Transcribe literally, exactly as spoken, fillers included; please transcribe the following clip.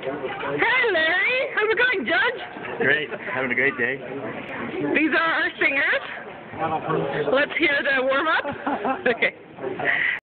Hey, Larry. How's it going, Judge? Great. Having a great day. These are our singers. Let's hear the warm-up. Okay.